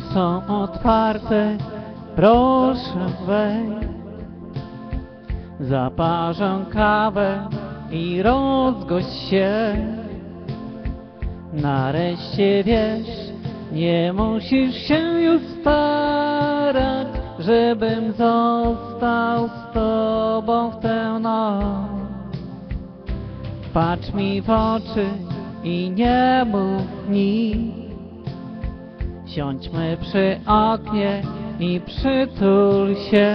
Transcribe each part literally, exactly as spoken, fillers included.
są otwarte, proszę wejdź. Zaparzę kawę i rozgość się. Nareszcie wiesz, nie musisz się już starać, żebym został z tobą w tę noc. Patrz mi w oczy i nie mów nic. Siądźmy przy oknie i przytul się,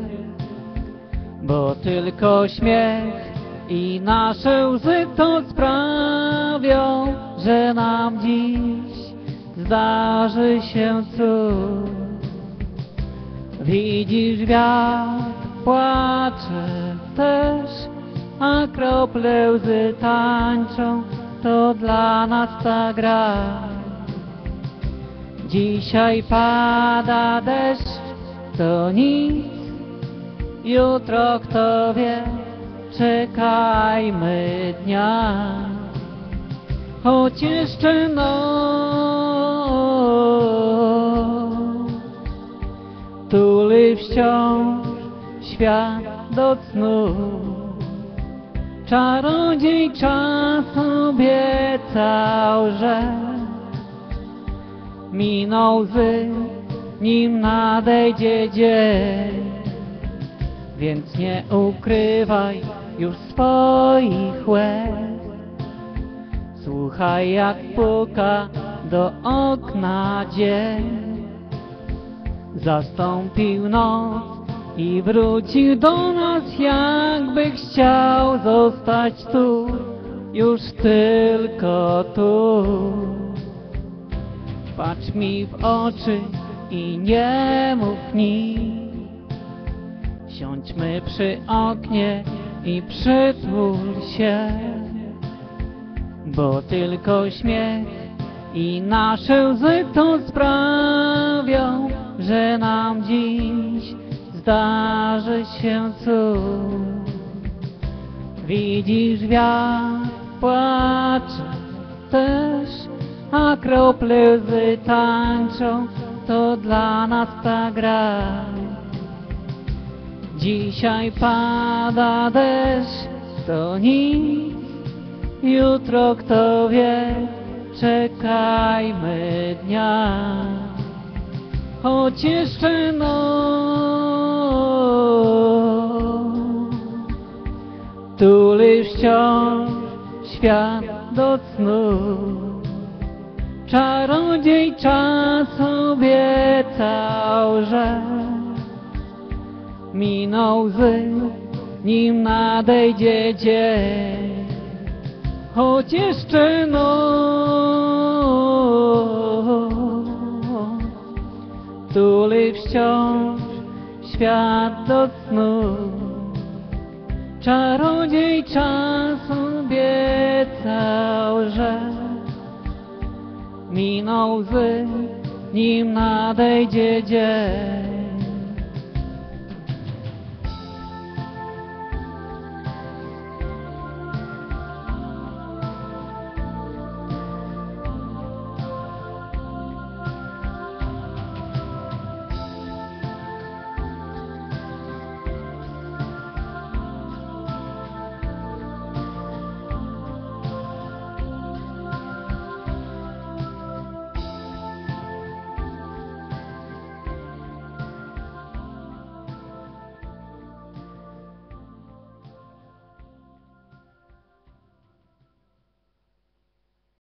bo tylko śmiech i nasze łzy to sprawią, że nam dziś zdarzy się cud. Widzisz, wiatr płacze też, a krople łzy tańczą, to dla nas ta gra. Dzisiaj pada deszcz, to nic, jutro kto wie, czekajmy dnia. Choć jeszcze noc tuli wciąż świat do snu. Czarodziej czas obiecał, że miną łzy, nim nadejdzie dzień. Więc nie ukrywaj już swoich łez. Słuchaj, jak puka do okna dzień. Zastąpił noc i wrócił do nas, jakby chciał zostać tu, już tylko tu. Patrz mi w oczy i nie mów nic. Siądźmy przy oknie i przytul się, bo tylko śmiech i nasze łzy to sprawią, że nam dziś zdarzy się cud. Widzisz, wiatr płacze też, a krople łzy tańczą, to dla nas ta gra. Dzisiaj pada deszcz, to nic, jutro kto wie, czekajmy dnia. Choć jeszcze noc tuli wciąż świat do snu. Czarodziej czas obiecał, że miną łzy, nim nadejdzie dzień. Choć jeszcze noc tuli wciąż świat do snu. Czarodziej czas obiecał, że miną łzy, nim nadejdzie dzień.